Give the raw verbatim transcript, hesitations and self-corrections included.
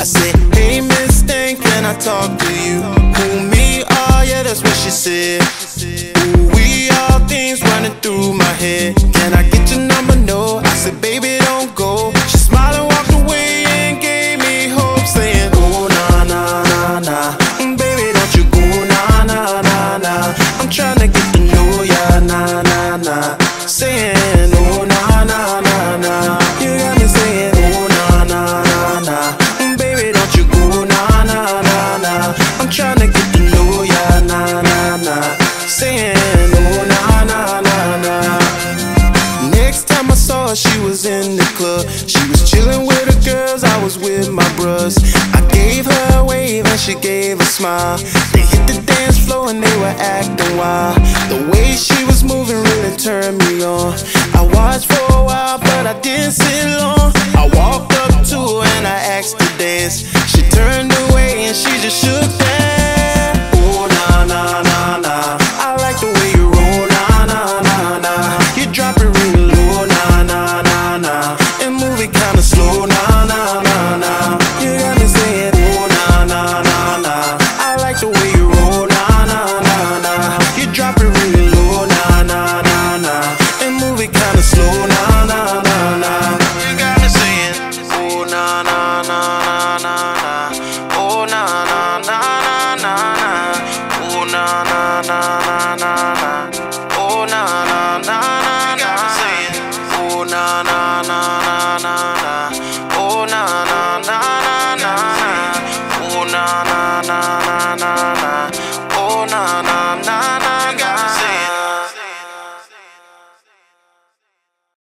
I said, hey miss thing, can I talk to you? Who, me? Oh yeah, that's what she said. Ooh, we all things running through my head. Can I get your number? No. I said, baby, don't go. She smiled and walked away and gave me hope, saying, oh nah nah nah nah, mm, baby don't you go, nah nah nah nah. I'm tryna get to know ya, nah nah nah. Saying, oh nah nah nah nah. You got me saying, oh nah nah nah nah, mm, baby don't you go, nah nah nah nah. I'm tryna get to know ya, nah nah nah. Saying, oh nah nah nah nah. Next time I saw her, she was in the club. She was chilling with her girls, I was with my bros. I gave her a wave and she gave a smile. They hit the dance floor and they were acting wild. The way she was moving really turned me on. I watched for a while but I didn't sit long. I walked up to her and I asked to dance. She turned away and she just shook that. Oh nah nah nah nah, I like the way you roll, nah nah nah nah. You drop it real low, nah nah nah nah, and move it kinda slow, nah nah nah nah. You got me saying, oh nah nah nah nah. I like the way you roll, nah nah nah nah. You drop it real low, nah nah nah nah, and move it kinda slow, nah nah nah nah. You got me saying, oh nah nah nah nah nah, oh nah nah nah nah nah, oh nah nah nah nah.